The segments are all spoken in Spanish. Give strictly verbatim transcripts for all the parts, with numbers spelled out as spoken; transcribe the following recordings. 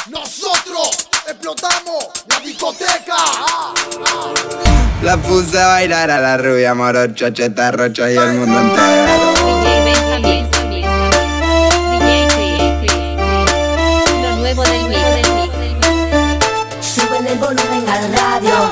Nosotros explotamos la discoteca. Ah, ah. La puse a bailar a la rubia morocho, cheta, rocho y el mundo entero. D J Benjamín, D J Chris, lo nuevo del mix. Suben el volumen al radio,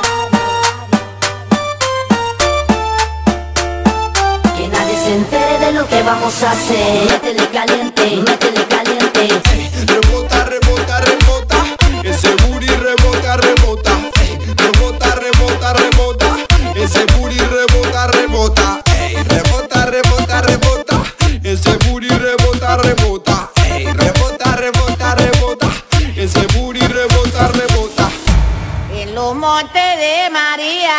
que nadie se entere de lo que vamos a hacer. Métele caliente, métele caliente. Rebota, rebota, rebota, ese booty rebota, rebota. Rebota, rebota, rebota, ese booty rebota, rebota. Ey, rebota, rebota, rebota, ese booty rebota, rebota. Ey, rebota, rebota, rebota, ese booty rebota, rebota. En los montes de María.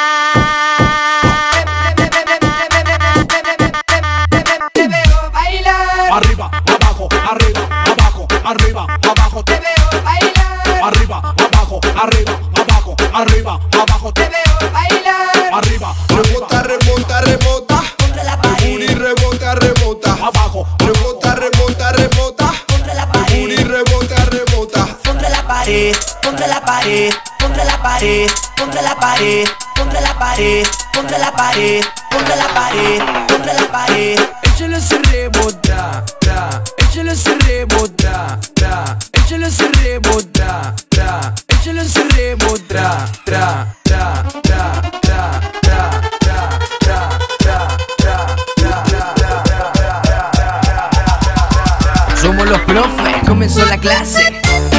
Arriba, abajo, arriba, abajo, arriba, abajo. Te veo bailar. Arriba, abajo, arriba, abajo, arriba, abajo. Te veo bailar. Arriba, rebota, rebota, rebota. Contra la pared. El booty rebota, rebota. abajo, Rebota, rebota, rebota. Contra la El pared. booty rebota, rebota. Contra la pared. Contra la pared. Contra la pared. Contra la pared. Contra la pared. Contra la pared. Contra la pared. Contra la pared. échale ese rebota, tra, échale ese rebota, tra, échale ese rebota, tra, échale ese rebota, tra, tra, tra, tra, tra, tra, tra, tra, tra, tra. Somos los profes, comenzó la clase.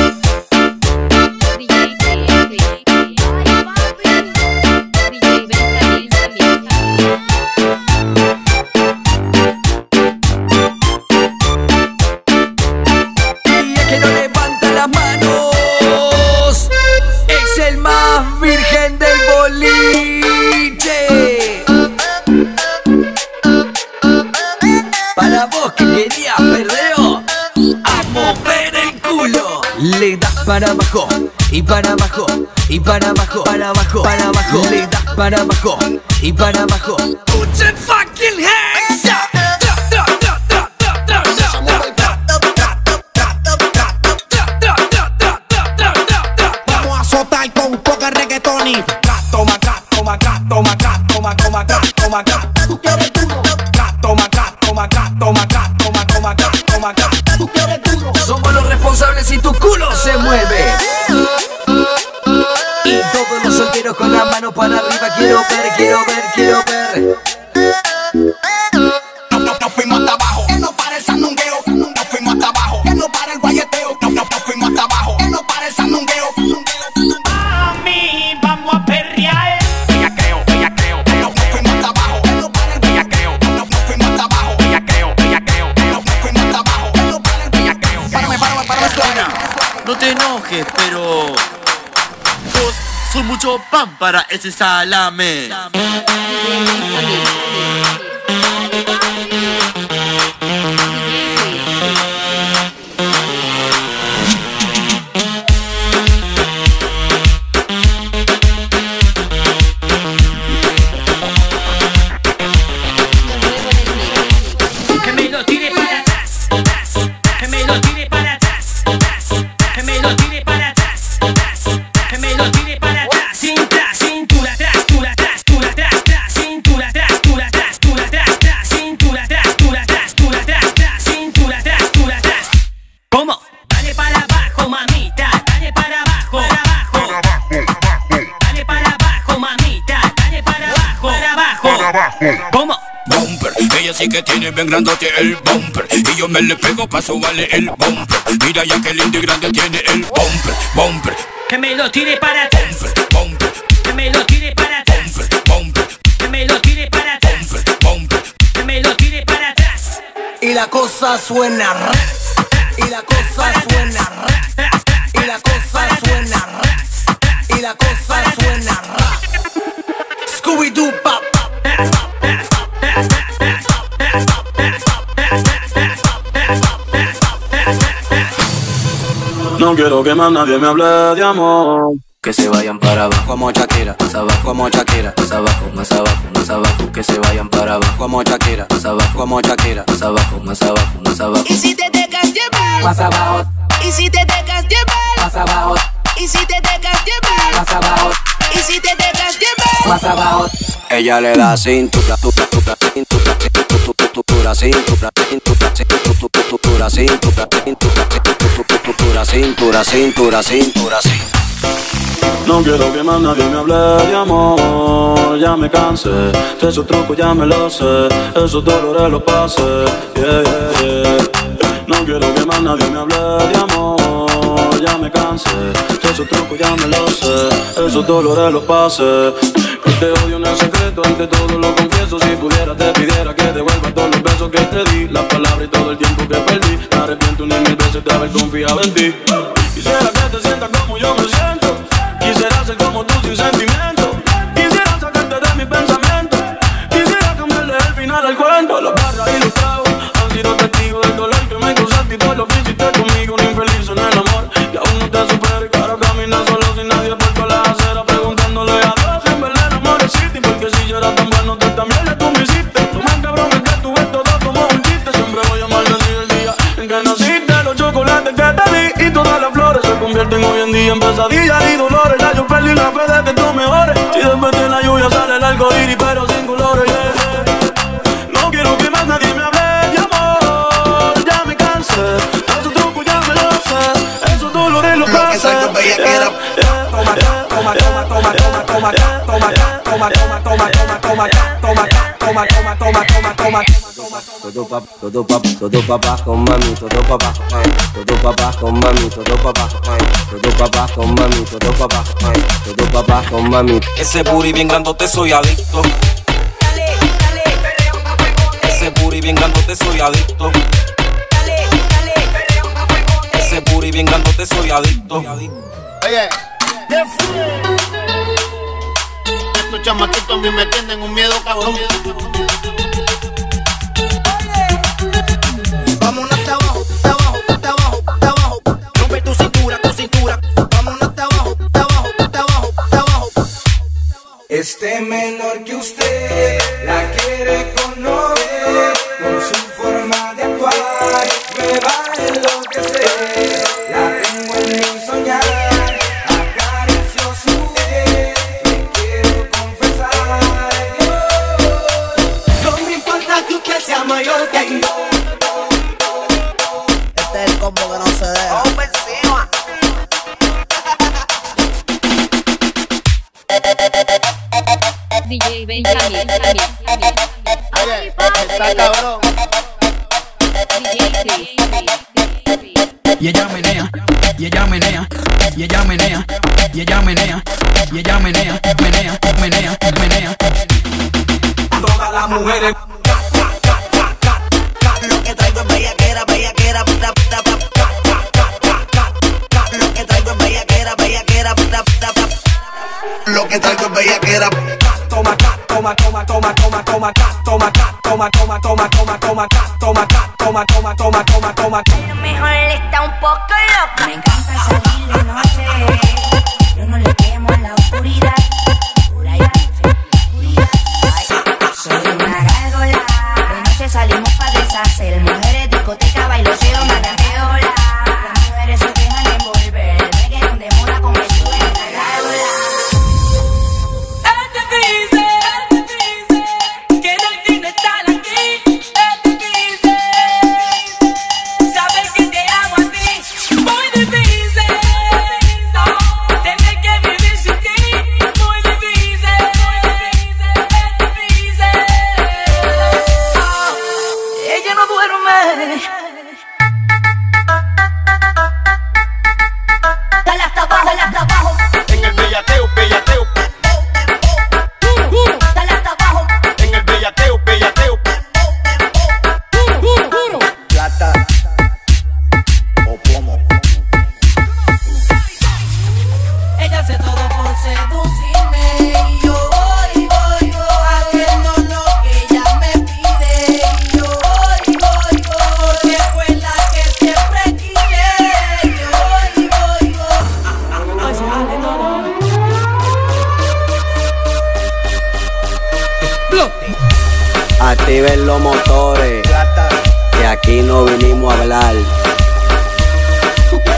Virgen del boliche. Para vos que querías perreo, a mover el culo. Le das para abajo y para abajo y para abajo, para abajo, para abajo. Le das para abajo y para abajo. Put your fucking hands up. Vamos a soltar con un poco de reggaetón y Toma, toma, toma, toma, toma, toma, toma, tú quieres duro. toma, toma, toma, toma, toma, toma, Tú quieres duro. somos los responsables si tu culo se mueve. Y todos los solteros con la mano para arriba. Quiero ver, quiero ver, quiero ver. No, no, no fuimos hasta abajo, que no para el sandungueo. No fuimos hasta abajo, que no para el guayeteo. No, no, no fuimos hasta abajo, que no para el sandungueo. Mami, vamos a perrear. Ella creo, ella creo, No, no fuimos hasta abajo, que no para el ella creo, No, no fuimos hasta abajo, ella creo, ella creo, no, no fuimos hasta abajo, que no para el ella creo. Párame, párame, párame, suena. No te enojes, pero vos sos mucho pan para ese salame. Que me lo tire para atrás, que me lo tire para atrás, que me lo tire para atrás, que me lo tire para atrás. Cintura, cintura atrás, cintura atrás, cintura atrás, atrás, cintura atrás, cintura atrás, cintura atrás, atrás, cintura atrás, cintura atrás, cintura atrás, atrás, cintura atrás, cintura atrás. ¿Cómo? Dale para abajo, mamita, dale para abajo, para abajo. Dale para abajo, mamita, dale para abajo, para abajo. ¿Cómo? Bumper, ella sí que tiene bien grandote el bumper y yo me le pego pa' sobarle el bumper. Mira ya que lindo y grande tiene el bumper, bumper, Que me lo tire para atrás, bumper, bumper, que me lo tire para atrás, bumper, bumper, que me lo tire para atrás, bumper, bumper. que me lo tire para atrás. Y la cosa suena ras, y la cosa suena ras, y la cosa suena ras, y la cosa suena ras. Scooby-Doo pop. No quiero que más nadie me hable de amor. Que se vayan para abajo como Shakira, más abajo como Shakira, más abajo, más abajo, más abajo. Que se vayan para abajo como Shakira, más abajo como Shakira, más abajo, más abajo, más abajo. Y si te dejas llevar, Más abajo, Y si te dejas llevar, más abajo. y si te dejas llevar, Más abajo, y si te dejas llevar, más abajo. Ella le da cintura, cintura, cintura, cintura, cintura, cintura, cintura, cintura, cintura, cintura, cintura, cintura, cintura. No quiero que más nadie me hable de amor, ya me cansé, de esos trucos ya me lo sé, esos dolores los pasé, yeah, yeah, yeah. No quiero que más nadie me hable de amor, ya me cansé, de esos trucos ya me lo sé, esos dolores los pasé. Que te odio en el secreto, ante todo lo confieso, si pudiera te pidiera que devuelva todos los besos que te di, las palabras y todo el tiempo que perdí, me arrepiento ni mil veces de haber confiado en ti. Quisiera que te sientas como yo me siento, quisiera ser como tú sin sentimiento, quisiera sacarte de mi pensamiento, quisiera cambiarle el final al cuento. Las barras y los tragos han sido testigos del dolor que me causaste y por lo que hiciste conmigo, un infeliz en el amor, que aún no te supero y que ahora caminas solo sin nadie por todas las aceras, preguntándole a Dios si en verdad el amor existe, porque si yo era tan bueno tú también le tú me hiciste. No me cabrón es que tú ves todo como un chiste, siempre voy a maldecir el día en que naciste, los chocolates que te di y todas las flores se convierten hoy en día en pesadillas y dolores. Ya yo perdí la fe de que tú mejores, si después de la lluvia sale el arco iris pero sin colores, yeah, yeah. No quiero que más nadie me hable de amor, ya me cansé, esos trucos ya me lo sé, esos dolores los pasé. Lo que soy con bellaquera. toma, toma, toma, toma, toma, toma, toma, toma, toma, toma, toma, toma, toma, toma, toma, toma, toma, toma, toma. Todo papá, todo papá, todo papá con mami, todo papá, ay. Todo papá con mami, todo papá, ay. Todo papá con mami, todo papá, ay. Todo papá con mami. Ese booty bien grandote soy adicto. Dale, dale, Ese booty bien grandote soy adicto. dale, dale. Ese booty bien grandote soy adicto. Oye, estos chamaquitos a mí me tienen un miedo cabrón. Vámonos hasta abajo, hasta abajo, hasta abajo, hasta abajo. Rompe tu cintura, tu cintura. Vámonos hasta abajo, hasta abajo, hasta abajo, hasta abajo. Este menor que usted la quiere conocer, con su forma de actuar me va a enloquecer. La tengo en mi soñar, acaricio su piel, me quiero confesar. No me importa que usted sea mayor que yo. Este es el combo que no se deja. Ofensiva. D J Benjamin, Oye, está cabrón. Y ella menea, y ella menea, y ella menea, y ella menea, y ella menea, menea, menea, menea. Todas las mujeres. Lo que traigo es bellaquera, bellaquera, puta, puta, puta. Lo que traigo es bellaquera, bellaquera, puta, puta, puta. Lo que traigo es bellaquera. Toma, toma, toma, toma, toma, toma, toma, toma, toma, toma, toma, toma, toma, toma, toma, toma, toma, toma, toma. A lo mejor está un poco loca. Me encanta salir de noche. Yo no le temo a la oscuridad. Pura y oscuridad. Soy una gárgola. De noche salimos para deshacer. Mujeres, discoteca, bailoteo, macanteola. Las mujeres se dejan envolver. El reggaetón de moda con el chulo de la gárgola. Dale hasta abajo, dale hasta abajo. En el bellateo, bellateo. Dale hasta abajo. En el bellateo, bellateo. Plata o plomo. Ella hace todo por seducirme y yo voy, voy, voy haciendo lo que ella me pide. Y yo voy, voy, voy porque fue la que siempre quise. Yo voy, voy, voy. Ay, se vale todo. Activen los motores, que aquí no vinimos a hablar.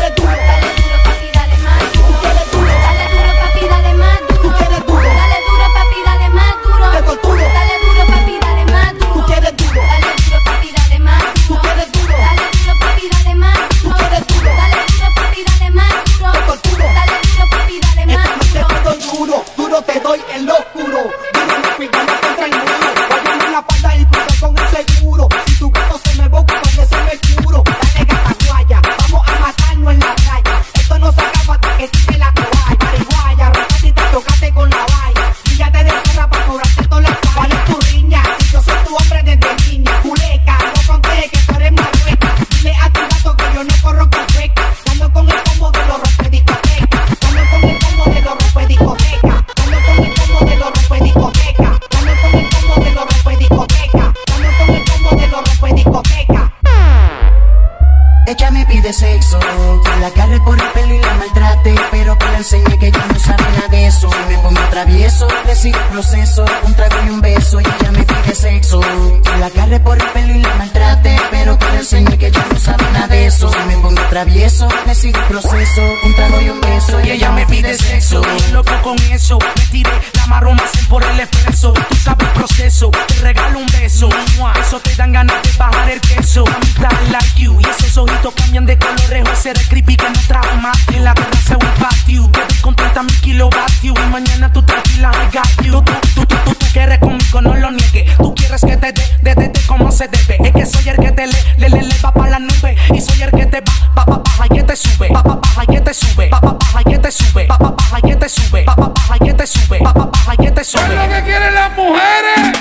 enseñé que yo no sabía nada de eso. Si me pongo travieso, le sigo el proceso. Un trago y un beso y ella me pide sexo. Que la agarre por el pelo y la maltrate, pero que le enseñé que yo no sabía nada de eso. Si me pongo travieso, le sigo el proceso. Un trago y un beso y ella me pide sexo. Estoy loco con eso, me tiré la marrón más por el expreso. Tú sabes el proceso, te regalo un beso. Eso te dan ganas de bajar el queso. I'm like you, y esos ojitos cambian de colores. O será creepy que no trajo más. En la terraza un patio, te doy con treinta mil kilovatios. Y mañana tú tranquila, I got you. Tú, tú, tú, tú, tú quieres conmigo, no lo niegues. Tú quieres que te dé, de, de, de, como se debe. Es que soy el que te le, le, le, le va pa' la nube. Y soy el que te va, pa, pa, baja y que te sube. Pa, pa, baja y que te sube. Pa, pa, baja y que te sube. Pa, pa, baja y que te sube. Pa, pa, baja y que te sube. Pa, pa, baja y que te sube. ¿Qué es lo que quieren las mujeres?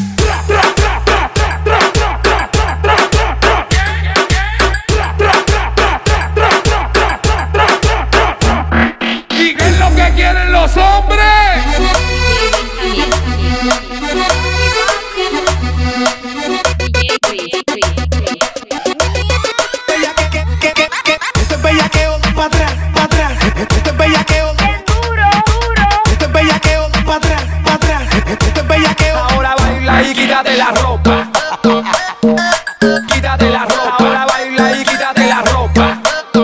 ¿Y qué es lo que quieren los hombres? Esto es bellaqueo pa' atrás, pa' atrás. Esto es bellaqueo. Esto es bellaqueo pa' atrás, pa' atrás. Esto es bellaqueo. Ahora baila y quítate la ropa. Quítate la ropa. Ahora baila y quítate la ropa.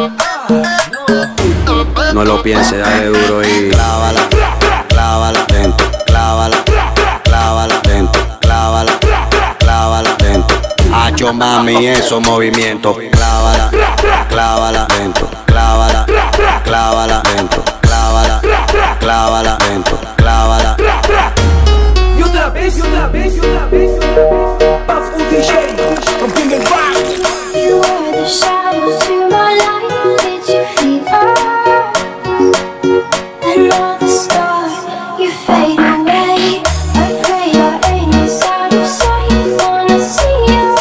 No lo pienses, dale duro y clávala, clávala dentro, clávala, clávala dentro, clávala, clávala dentro. Hacho mami, esos movimientos, clávala, clávala dentro, clávala, clávala dentro, clávala, clávala dentro, clávala. Y otra vez, y otra vez, y otra vez. Papu D J, rompiendo el bar. You were the shadow to my light. Did you feel her? And all the stars, you fade away. Afraid our aim is out of sight. Wanna see you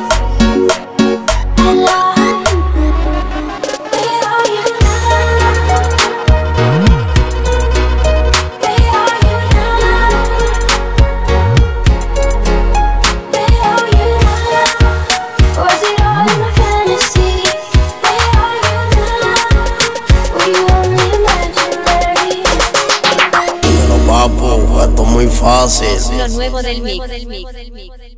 alive. Where are you now? Where are you now? Where are you now? Was it all in a fantasy? Where are you now? Were you only imaginary? Pero papu, esto es muy fácil. Lo nuevo del mix.